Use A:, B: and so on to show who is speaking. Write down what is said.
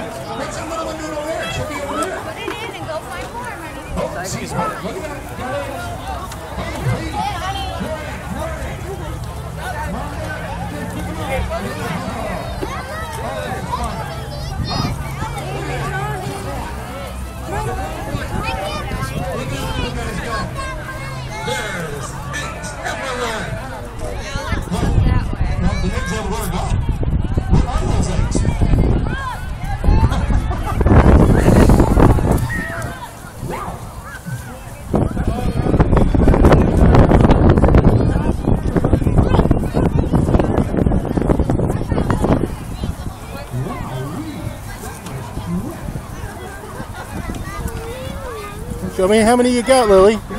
A: What's that little one doing over there? She'll be over there.
B: Put it in and go find more, honey.
A: Oh, she's hurt. Look at that. There's eggs everywhere. Well, the eggs everywhere gone. Where are those eggs? Wow.
C: Show me how many you got, Lily.